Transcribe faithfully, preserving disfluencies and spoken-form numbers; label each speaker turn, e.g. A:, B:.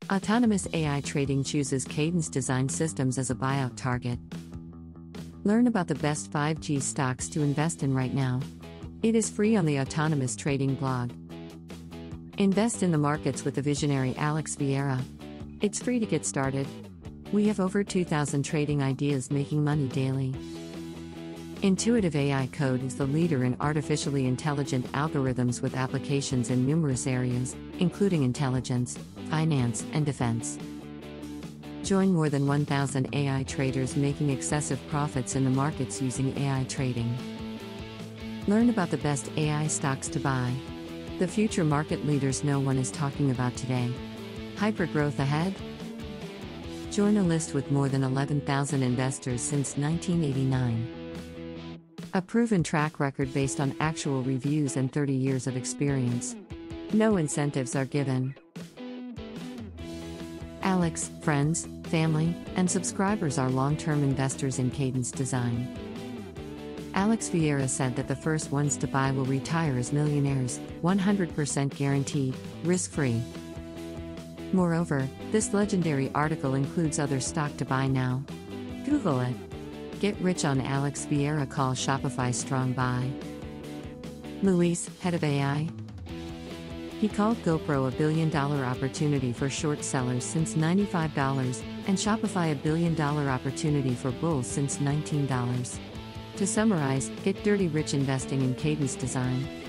A: Autonomous A I Trading chooses Cadence Design Systems as a buyout target. Learn about the best five G stocks to invest in right now. It is free on the Autonomous Trading blog. Invest in the markets with the visionary Alex Vieira. It's free to get started. We have over two thousand trading ideas making money daily. Intuitive A I Code is the leader in artificially intelligent algorithms with applications in numerous areas, including intelligence, finance, and defense. Join more than one thousand A I traders making excessive profits in the markets using A I trading. Learn about the best A I stocks to buy. The future market leaders no one is talking about today. Hypergrowth ahead? Join a list with more than eleven thousand investors since nineteen eighty-nine. A proven track record based on actual reviews and thirty years of experience. No incentives are given. Alex, friends, family, and subscribers are long-term investors in Cadence Design. Alex Vieira said that the first ones to buy will retire as millionaires, one hundred percent guaranteed, risk-free. Moreover, this legendary article includes other stock to buy now. Google it. Get rich on Alex Vieira. Call Shopify Strong Buy. Luis, head of A I. He called GoPro a billion dollar opportunity for short sellers since ninety-five dollars, and Shopify a billion dollar opportunity for bulls since nineteen dollars. To summarize, get dirty rich investing in Cadence Design.